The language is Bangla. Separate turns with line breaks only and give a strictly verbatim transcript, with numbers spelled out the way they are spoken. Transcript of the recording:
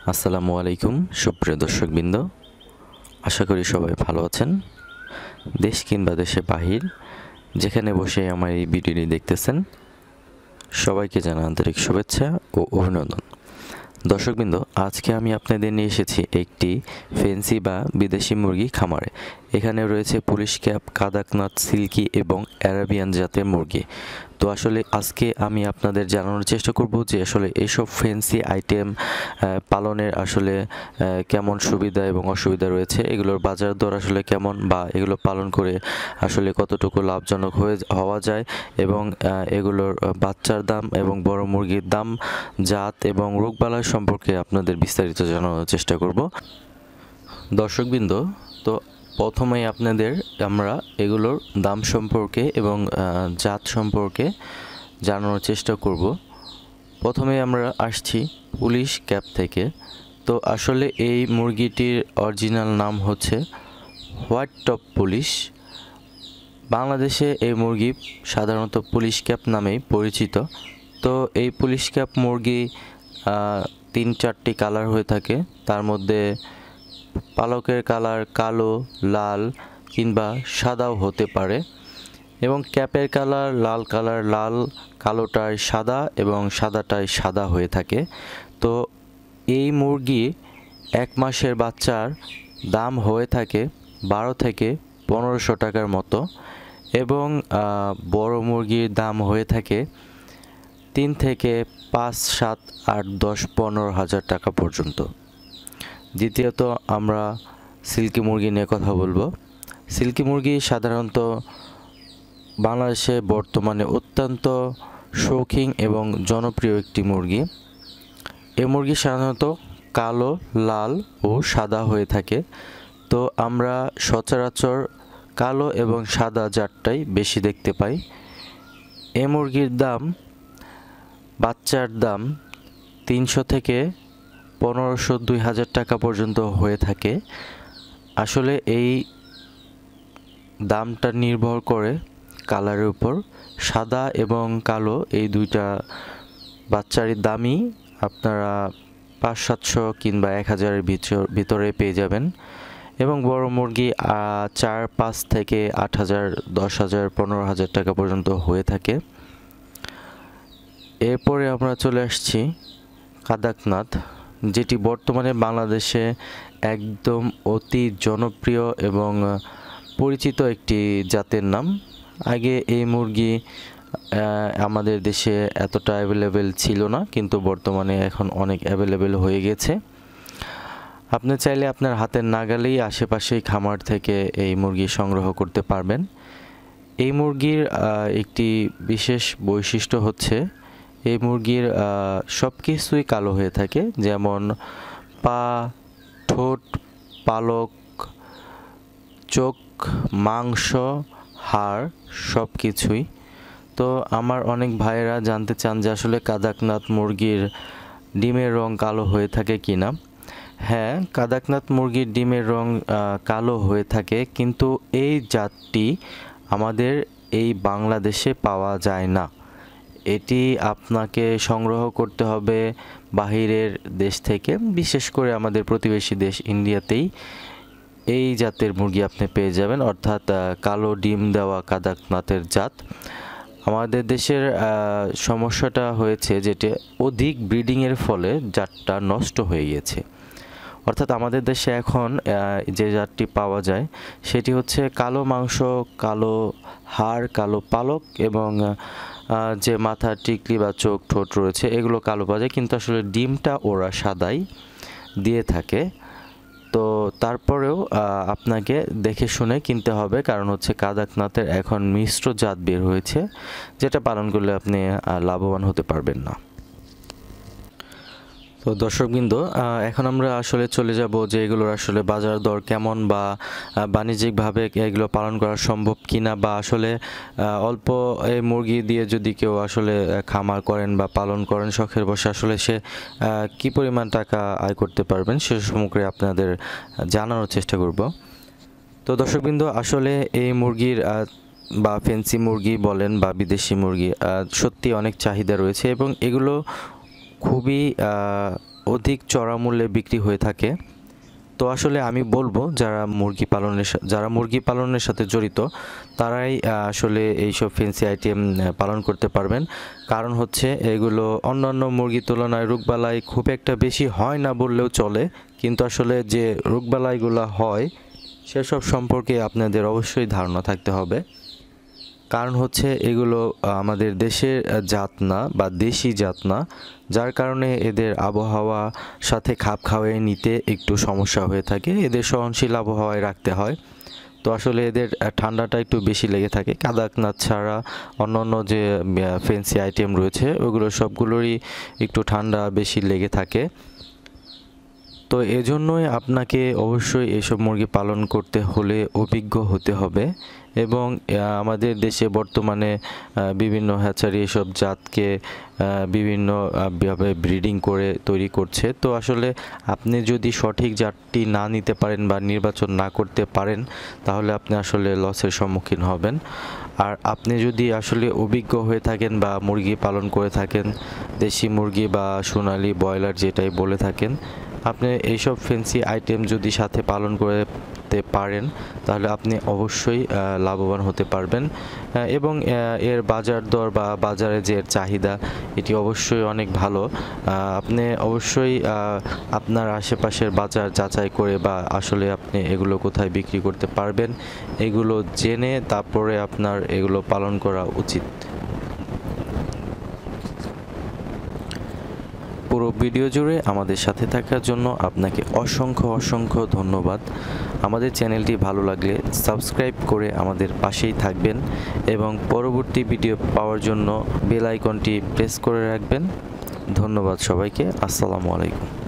আসসালামু আলাইকুম সুপ্রিয় দর্শকবৃন্দ, আশা করি সবাই ভালো আছেন। দেশ কিংবা দেশের বাহির যেখানে বসে আমার এই ভিডিওটি দেখতেছেন, সবাইকে জানাই আন্তরিক শুভেচ্ছা ও অভিনন্দন। দর্শকবৃন্দ, আজকে আমি আপনাদের নিয়ে এসেছি একটি ফেন্সি বা বিদেশি মুরগি খামারে। এখানে রয়েছে পুলিশ ক্যাপ, কাদাকনাথ, সিল্কি এবং অ্যারাবিয়ান জাতের মুরগি। তো আসলে আজকে আমি আপনাদের জানানোর চেষ্টা করব যে আসলে এইসব ফেন্সি আইটেম পালনের আসলে কেমন সুবিধা এবং অসুবিধা রয়েছে, এগুলোর বাজার দর আসলে কেমন, বা এগুলো পালন করে আসলে কতটুকু লাভজনক হয়ে হওয়া যায়, এবং এগুলোর বাচ্চার দাম এবং বড় মুরগির দাম, জাত এবং রোগবালাই সম্পর্কে আপনাদের বিস্তারিত জানানোর চেষ্টা করব। দর্শকবৃন্দ, তো প্রথমেই আপনাদের আমরা এগুলোর দাম সম্পর্কে এবং জাত সম্পর্কে জানানোর চেষ্টা করব। প্রথমে আমরা আসছি পুলিশ ক্যাপ থেকে। তো আসলে এই মুরগিটির অরিজিনাল নাম হচ্ছে হোয়াইট টপ পুলিশ। বাংলাদেশে এই মুরগি সাধারণত পুলিশ ক্যাপ নামেই পরিচিত। তো এই পুলিশ ক্যাপ মুরগি তিন চারটি কালার হয়ে থাকে। তার মধ্যে পালকের কালার কালো, লাল কিংবা সাদাও হতে পারে, এবং ক্যাপের কালার লাল কালার, লাল কালোটায় সাদা এবং সাদাটায় সাদা হয়ে থাকে। তো এই মুরগি এক মাসের বাচ্চার দাম হয়ে থাকে বারো থেকে পনেরোশো টাকার মতো, এবং বড় মুরগির দাম হয়ে থাকে তিন থেকে পাঁচ সাত আট দশ পনেরো হাজার টাকা পর্যন্ত। দ্বিতীয়ত আমরা সিল্কি মুরগি নিয়ে কথা বলবো। সিল্কি মুরগি সাধারণত বাংলাদেশে বর্তমানে অত্যন্ত শৌখিন এবং জনপ্রিয় একটি মুরগি। এই মুরগি সাধারণত কালো, লাল ও সাদা হয়ে থাকে। তো আমরা সচরাচর কালো এবং সাদা জাতটাই বেশি দেখতে পাই। এই মুরগির দাম, বাচ্চার দাম তিনশো থেকে পনেরোশো দুই হাজার টাকা পর্যন্ত হয়ে থাকে। আসলে এই দামটা নির্ভর করে কালারের উপর। সাদা এবং কালো এই দুইটা বাচ্চারই দামই আপনারা পাঁচ সাতশো কিংবা এক হাজারের ভিতরে পেয়ে যাবেন, এবং বড় মুরগি চার পাঁচ থেকে আট হাজার দশ হাজার পনেরো হাজার টাকা পর্যন্ত হয়ে থাকে। এরপরে আমরা চলে আসছি কাদাকনাথ, যেটি বর্তমানে বাংলাদেশে একদম অতি জনপ্রিয় এবং পরিচিত একটি জাতের নাম। আগে এই মুরগি আমাদের দেশে এতটা অ্যাভেলেবেল ছিল না, কিন্তু বর্তমানে এখন অনেক অ্যাভেলেবেল হয়ে গেছে। আপনি চাইলে আপনার হাতের নাগালেই আশেপাশেই খামার থেকে এই মুরগি সংগ্রহ করতে পারবেন। এই মুরগির একটি বিশেষ বৈশিষ্ট্য হচ্ছে এই মুরগির সব কিছুই কালো হয়ে থাকে, যেমন পা, ঠোঁট, পালক, চোখ, মাংস, হাড় সব কিছুই। তো আমার অনেক ভাইয়েরা জানতে চান যে আসলে কাদাকনাথ মুরগির ডিমের রং কালো হয়ে থাকে কিনা। হ্যাঁ, কাদাকনাথ মুরগির ডিমের রং কালো হয়ে থাকে, কিন্তু এই জাতটি আমাদের এই বাংলাদেশে পাওয়া যায় না। এটি আপনাকে সংগ্রহ করতে হবে বাহিরের দেশ থেকে, বিশেষ করে আমাদের প্রতিবেশী দেশ ইন্ডিয়াতেই এই জাতের মুরগি আপনি পেয়ে যাবেন, অর্থাৎ কালো ডিম দেওয়া কাদাকনাথের জাত। আমাদের দেশের সমস্যাটা হয়েছে যেটা অধিক ব্রিডিংয়ের ফলে জাতটা নষ্ট হয়ে গিয়েছে। অর্থাৎ আমাদের দেশে এখন যে জাতটি পাওয়া যায় সেটি হচ্ছে কালো মাংস, কালো হাড়, কালো পালক, এবং যে মাথার টিকলি বা চোখ, ঠোঁট রয়েছে এগুলো কালো পাওয়া যায়, কিন্তু আসলে ডিমটা ওরা সাদাই দিয়ে থাকে। তো তারপরেও আপনাকে দেখে শুনে কিনতে হবে, কারণ হচ্ছে কাদাকনাথের এখন মিশ্র জাত বের হয়েছে, যেটা পালন করলে আপনি লাভবান হতে পারবেন না। তো দর্শকবৃন্দ, এখন আমরা আসলে চলে যাব যে এগুলোর আসলে বাজার দর কেমন, বা বাণিজ্যিকভাবে এগুলো পালন করা সম্ভব কিনা, বা আসলে অল্প এই মুরগি দিয়ে যদি কেউ আসলে খামার করেন বা পালন করেন শখের বশে, আসলে সে কি পরিমাণ টাকা আয় করতে পারবেন সে সম্পর্কে আপনাদের জানানোর চেষ্টা করব। তো দর্শকবৃন্দ, আসলে এই মুরগির বা ফেন্সি মুরগি বলেন বা বিদেশি মুরগি সত্যি অনেক চাহিদা রয়েছে, এবং এগুলো খুবই অধিক চড়া মূল্যে বিক্রি হয়ে থাকে। তো আসলে আমি বলবো যারা মুরগি পালনের যারা মুরগি পালনের সাথে জড়িত তারাই আসলে এইসব ফ্যান্সি আইটেম পালন করতে পারবেন। কারণ হচ্ছে এগুলো অন্যান্য মুরগির তুলনায় রোগবালাই খুব একটা বেশি হয় না বললেও চলে, কিন্তু আসলে যে রোগবালাইগুলো হয় সেসব সম্পর্কে আপনাদের অবশ্যই ধারণা থাকতে হবে। কারণ হচ্ছে এগুলো আমাদের দেশের জাত না বা দেশি জাত না, যার কারণে এদের আবহাওয়া সাথে খাপ খাওয়াই নিতে একটু সমস্যা হয়ে থাকে, এদের সহনশীল আবহাওয়ায় রাখতে হয়। তো আসলে এদের ঠান্ডাটা একটু বেশি লেগে থাকে। কাদাকনাথ ছাড়া অন্যান্য যে ফ্যান্সি আইটেম রয়েছে ওগুলো সবগুলোরই একটু ঠান্ডা বেশি লেগে থাকে। তো এজন্যই আপনাকে অবশ্যই এসব মুরগি পালন করতে হলে অভিজ্ঞ হতে হবে। এবং আমাদের দেশে বর্তমানে বিভিন্ন হ্যাচারি এসব জাতকে বিভিন্নভাবে ব্রিডিং করে তৈরি করছে। তো আসলে আপনি যদি সঠিক জাতটি না নিতে পারেন বা নির্বাচন না করতে পারেন তাহলে আপনি আসলে লসের সম্মুখীন হবেন। আর আপনি যদি আসলে অভিজ্ঞ হয়ে থাকেন বা মুরগি পালন করে থাকেন, দেশি মুরগি বা সোনালি ব্রয়লার যেটাই বলে থাকেন, আপনি এইসব ফ্যান্সি আইটেম যদি সাথে পালন করতে পারেন তাহলে আপনি অবশ্যই লাভবান হতে পারবেন। এবং এর বাজার দর বা বাজারে যে চাহিদা এটি অবশ্যই অনেক ভালো। আপনি অবশ্যই আপনার আশেপাশের বাজার যাচাই করে বা আসলে আপনি এগুলো কোথায় বিক্রি করতে পারবেন এগুলো জেনে তারপরে আপনার এগুলো পালন করা উচিত। পুরো ভিডিও জুড়ে আমাদের সাথে থাকার জন্য আপনাকে অসংখ্য অসংখ্য ধন্যবাদ। আমাদের চ্যানেলটি ভালো লাগলে সাবস্ক্রাইব করে আমাদের পাশেই থাকবেন এবং পরবর্তী ভিডিও পাওয়ার জন্য বেল আইকনটি প্রেস করে রাখবেন। ধন্যবাদ সবাইকে। আসসালামু আলাইকুম।